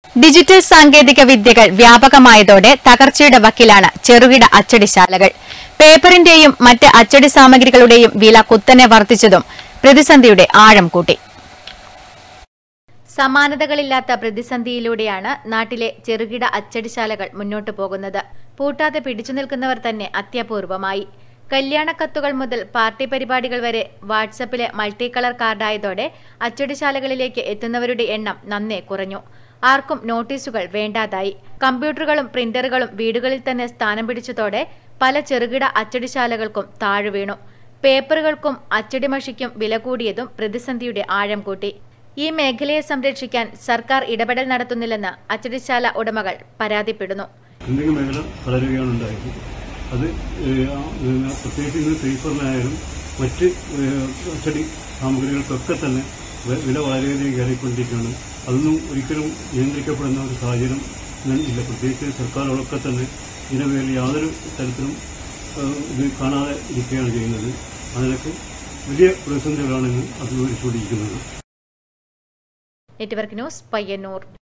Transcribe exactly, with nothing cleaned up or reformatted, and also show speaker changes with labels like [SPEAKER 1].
[SPEAKER 1] Digital സാങ്കേതിക വിദ്യകൾ വ്യാപകമായതോടെ തകർച്ചയുടെ വക്കിലാണ് ചെറുകിട അച്ചടിശാലകൾ. പേപ്പറിന്റെയും മറ്റ് അച്ചടി സാമഗ്രികളുടെയും വില കുത്തനെ വർദ്ധിച്ചതും പ്രതിസന്ധിയുടെ ആഴം കൂട്ടി. സമാനതകളില്ലാത്ത പ്രതിസന്ധിയിലൂടെയാണ് നാട്ടിലെ ചെറുകിട അച്ചടിശാലകൾ മുന്നോട്ടു പോകുന്നത്. പൂട്ടാതെ പിടിച്ചു നിൽക്കുന്നവർ തന്നെ അത്യപൂർവമായി. കല്യാണക്കത്തുകൾ മുതൽ പാർട്ടി പരിപാടികൾ വരെ വാട്സപ്പിലെ മൾട്ടി കളർ കാർഡായതോടെ അച്ചടിശാലകളിലേക്ക് എത്തുന്നവരുടെ എണ്ണം നന്നേ കുറഞ്ഞു. ആർക്കും നോട്ടീസുകൾ വേണ്ടാതായി. കമ്പ്യൂട്ടറുകളും പ്രിന്ററുകളും വീടുകളിൽ തന്നെ സ്ഥാനം പിടിച്ചതോടെ പല ചെറുകിട അച്ചടിശാലകൾക്കും താഴുവീണു. പേപ്പറുകൾക്കും അച്ചടിമഷിക്കും വില കൂടിയതും പ്രതിസന്ധിയുടെ ആഴം കൂട്ടി. ഈ മേഖലയെ സംരക്ഷിക്കാൻ സർക്കാർ ഇടപെടൽ നടത്തുന്നില്ലെന്ന് അച്ചടിശാല ഉടമകൾ പരാതിപ്പെടുന്നു.
[SPEAKER 2] അത് പ്രത്യേകിച്ച് ഇന്ന് പേപ്പറിനായാലും മറ്റ് അച്ചടി സാമഗ്രികൾക്കൊക്കെ തന്നെ വില വളരെയധികം കയറിക്കൊണ്ടിരിക്കുകയാണ്. അതൊന്നും ഒരിക്കലും നിയന്ത്രിക്കപ്പെടുന്ന ഒരു സാഹചര്യം ഇല്ല. പ്രത്യേകിച്ച് സർക്കാരുകളൊക്കെ തന്നെ ഇതിനുവേണ്ടി യാതൊരു തരത്തിലും ഇത് കാണാതെ ഇരിക്കുകയാണ് ചെയ്യുന്നത്. അതിനൊക്കെ വലിയ പ്രതിസന്ധികളാണ് ഇന്ന് അഭിമുഖീകരിച്ചുകൊണ്ടിരിക്കുന്നത്.
[SPEAKER 1] Network news, Payyanur.